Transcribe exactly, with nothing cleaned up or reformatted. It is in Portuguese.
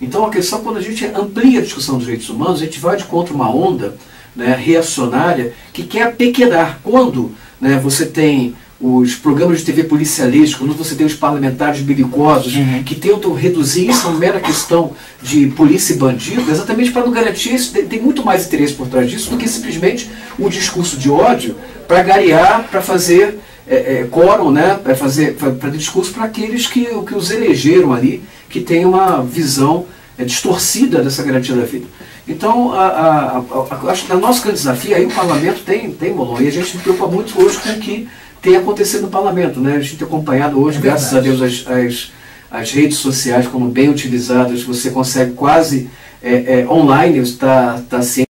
Então a questão, quando a gente amplia a discussão dos direitos humanos, a gente vai de contra uma onda, né, reacionária que quer apequenar. Quando, né, você tem os programas de T V policialísticos, quando você tem os parlamentares belicosos, uhum, que tentam reduzir isso a uma mera questão de polícia e bandido, exatamente para não garantir isso, tem muito mais interesse por trás disso do que simplesmente o discurso de ódio para garear, para fazer é, é, quórum, né, para fazer, fazer discurso para aqueles que, que os elegeram ali, que têm uma visão é, distorcida dessa garantia da vida. Então, a, a, a, acho que o nosso grande desafio, aí o parlamento tem, tem Molon, e a gente se preocupa muito hoje com o que tem acontecido no parlamento, né? A gente tem acompanhado hoje, é graças a Deus, as, as, as redes sociais, como bem utilizadas, você consegue quase é, é, online, está tá ciente